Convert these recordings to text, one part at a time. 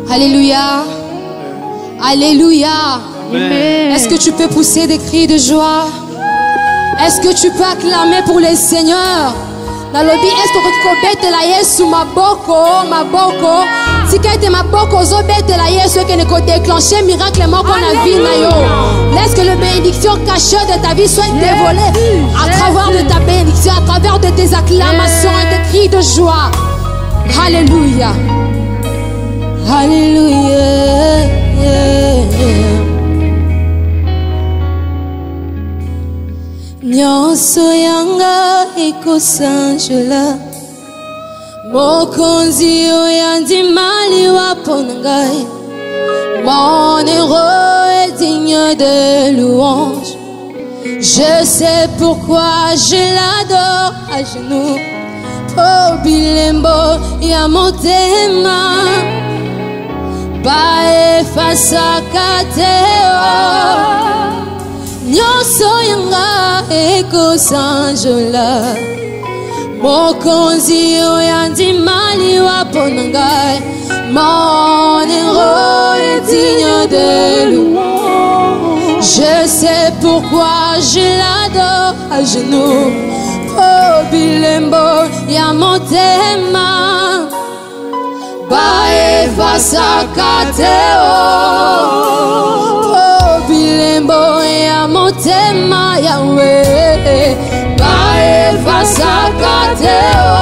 Alléluia. Alléluia. Est-ce que tu peux pousser des cris de joie? Est-ce que tu peux acclamer pour les seigneurs? Nalobi, est-ce que tu peux la Yesu maboko? Si tu maboko zobete la Yesu que ne peut déclencher miracle moko na vie na yo. Laisse que le bénédiction cachée de ta vie soit dévoilée à travers de ta bénédiction, à travers de tes acclamations et des cris de joie. Alléluia. Alléluia. Nyonso yanga ikosanjola mokonzi oyandi mali wapona ngai. Mon héros est digne de louange. Je sais pourquoi je l'adore à genoux. Oh bilembo ya motema bae fasa kateo. Nyonso yanga ekosanjola mokonzi oyandi mali wapona ngai. Mon héros est digne de louange. Je sais pourquoi je l'adore à genoux. Oh bilembo ya motema bae fasa kateo. Oh bilembo ya motema Yahweh bae fasa kateo.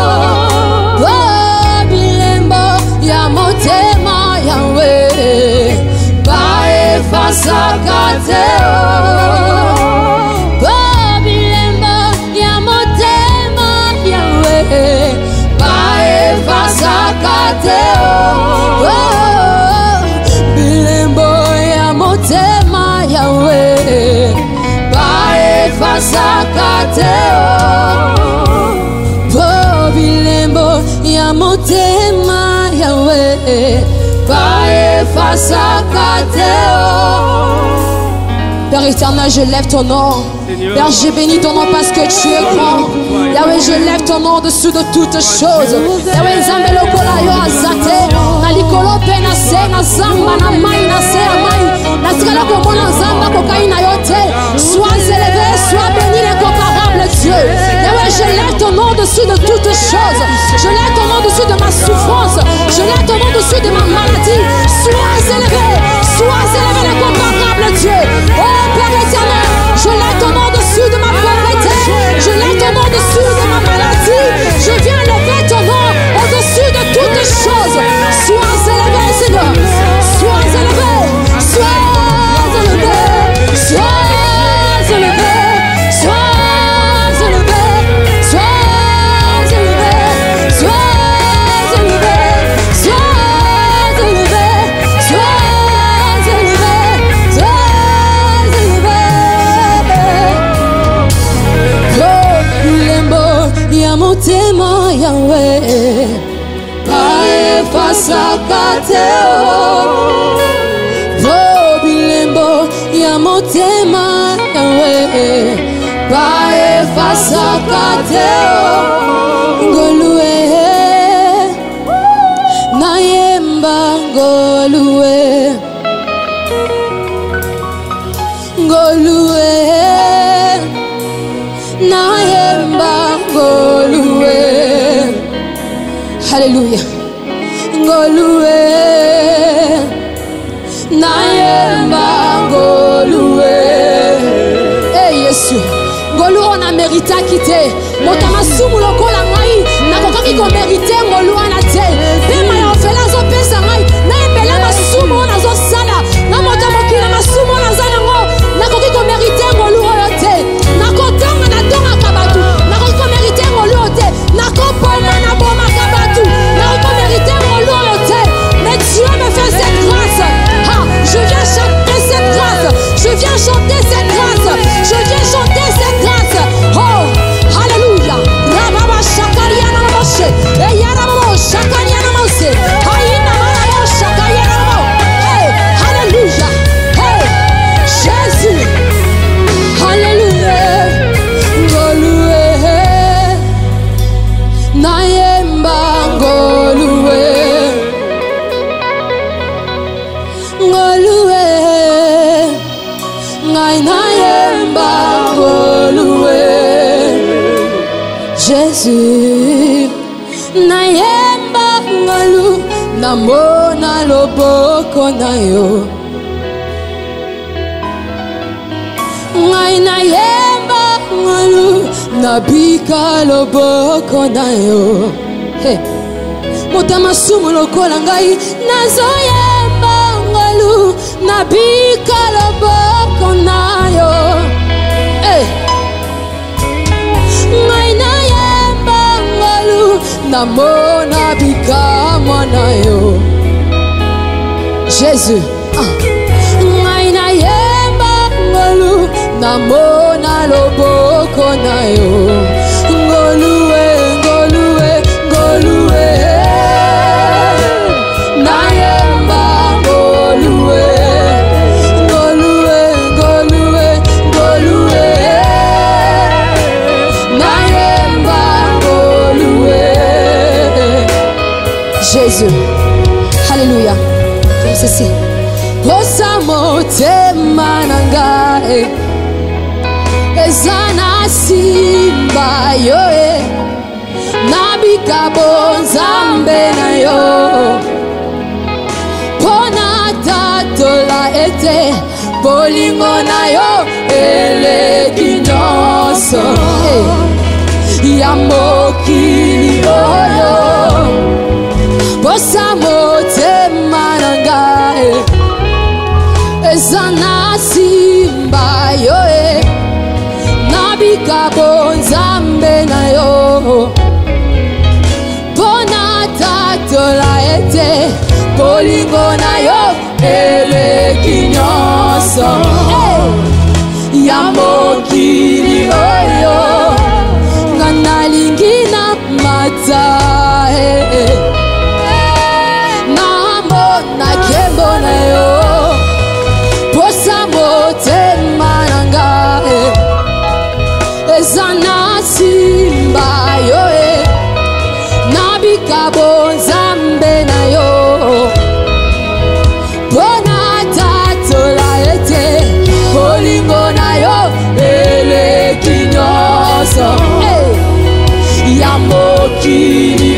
Oh bilembo ya motema Yahweh bae fasa kateo. Oh bilembo ya motema Yahweh bae fasa kateo. Oh bilembo ya motema Yahweh bae fasa kateo. Oh bilembo ya motema Yahweh bae fasa kateo. Père éternel, je lève ton nom. Père, je bénis ton nom parce que tu es grand. Yahweh, je lève ton nom au-dessus de toutes choses. Yahweh, Nzambe lokola yo azate. Na likolo pe na se na zamba na mai na se amai. Na sikala komona Nzamba kokai na yo te. Sois élevé, sois béni l'incomparable Dieu. Yahweh, je lève ton nom au-dessus de toutes choses. Je lève ton nom au-dessus de ma souffrance. Je lève ton nom au-dessus de ma maladie. Sois élevé l'incomparable Dieu. Oh Père éternel, je lève ton nom au-dessus de ma pauvreté. Je lève ton nom au-dessus de ma maladie. Je viens lever ton nom au-dessus de toutes les choses. Sois élevé, Seigneur. Sois élevé. Sois élevé. Sois élevé. Sois élevé. Sois élevé. Sois élevé. Sois élevé. Sois élevé. Sois élevé. Oh, bilembo ya motema Yahweh bae fasa kateo. Oh bilembo ya motema Yahweh bae fasa kateo. Ngolue nayemba ngolue. Ngolue nayemba ngolue. Alléluia. Ngolue nayemba ngolue. Eh Yesu, ngolu on a mérité à quitter. Motama sumu lokola ngai na kokaki ko mérité ngolu ana te. Pema ya ofela zo pesa ngai na embela masumu na zo sala. Na motama kila masumu na zana ngo na kokaki ko mérité ngolu oyo te. Na kotanga na tonga kabatu. Na kokaki ko mérité ngolu oyo te. Na kopona na boma kabatu. Na kokaki ko mérité ngolu oyo te. Mais Dieu me fait cette grâce. Ah, je viens chanter cette grâce. Je viens chanter cette grâce. Je viens chanter cette grâce. Oh, alléluia. Rababa shakariana moshe. Eyara moshe shakariana Jésus, nayemba ngalu namona loboko na yo. Ngai nayemba ngalu nabika loboko na yo. Hey, motama sumu lokola ngai nazoyemba ngalu nabika loboko na yo. Hey, ngai nayemba ngalu namona bikama na yo. Jésus, ngai nayemba ngalu namona loboko na yo. Ngoluwe, ngoluwe, ngoluwe, nayemba ngoluwe, ngoluwe, ngoluwe, ngoluwe, nayemba ngoluwe. Jésus, Alléluia. Comme ceci. Posa motema nangae ezana simba yoe nabika bonzambe na yo pona tatola ete bolingo na yo eleki nyonso ya mokili oyo. Posa motema nangae ezana simba yoe nabika bonzambe na yo pona tatola ete bolingo na yo eleki nyonso ya mokili oyo nga nalingi na mata namona nkembo na yo. Posa motema nangae ezana simba yoe nabika bonzambe na yo pona tatola ete bolingo na yo eleki nyonso ya mokili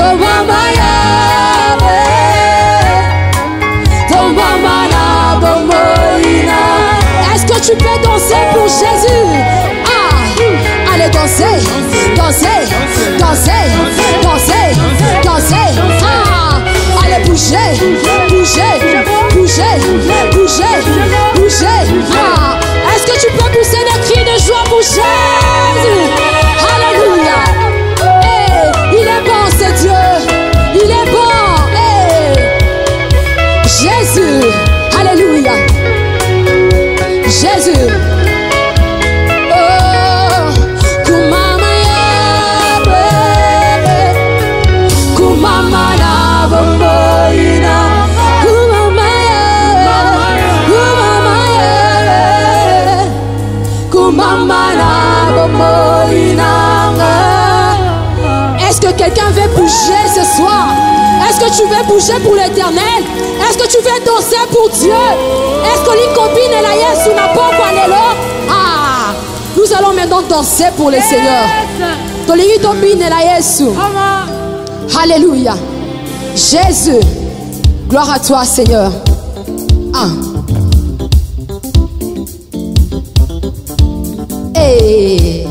Est-ce que tu peux danser pour Jésus? Ah, allez danser, danser, danser, danser, danser. Ah, allez bouger, bouger, bouger, bouger, bouger. Ah, est-ce que tu peux pousser des cris de joie pour Jésus? Alléluia. Hey, il est bon, c'est Dieu. Il est bon. Hey. Jésus. Alléluia. Jésus. Oh, kumama yabe, kumama na bomboina, kumama yabe, kumama na bomboina. Est-ce que quelqu'un veut bouger ce soir? Est-ce que tu veux bouger pour l'Éternel? Est-ce que tu veux danser pour Dieu? Est-ce que les copines et la yes ou n'a pas quoi là? Ah, nous allons maintenant danser pour le Seigneur. Alléluia. Jésus, gloire à toi, Seigneur. Et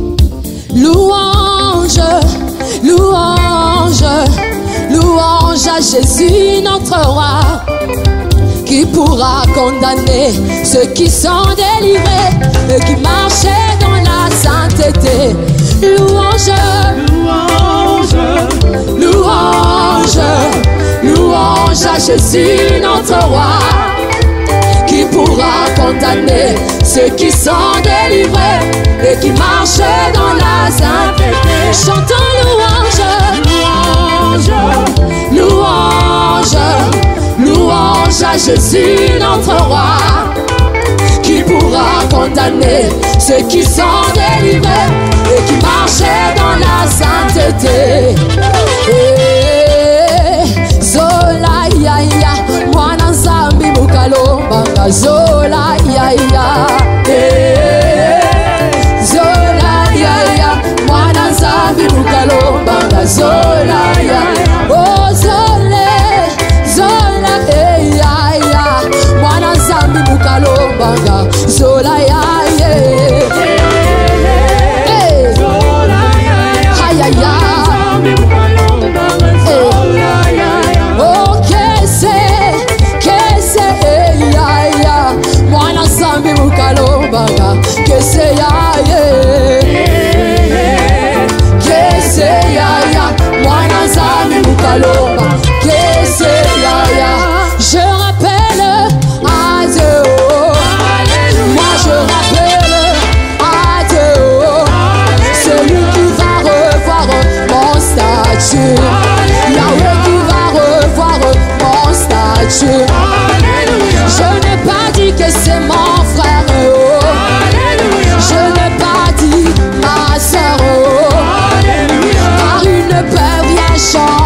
louange, louange, louange à Jésus, notre roi, qui pourra condamner ceux qui sont délivrés et qui marchaient dans la sainteté. Louange, louange, louange, louange à Jésus, notre roi, qui pourra condamner ceux qui sont délivrés et qui marchent dans la sainteté. Chantons louange, louange, louange, louange à Jésus, notre roi, qui pourra condamner ceux qui sont délivrés et qui marchent dans la sainteté. Zola ya ya, mwana nzambi mukalomba zola ya ya. Zola ya ya, mwana nzambi mukalomba zola ya. Oh zole, zola ya ya, mwana nzambi mukalomba zola ya ya. Zola ya ya, ya. Kese ya ye, kese ya ya, mwana nzambi mukalomba. Kese ya ya, je rappelle à Dieu, moi je rappelle à Dieu, celui qui va revoir mon statut, Yahweh qui va revoir mon statut. Je n'ai pas dit que c'est mon frère. Je n'ai pas dit ma sœur, car une peur vient chanter.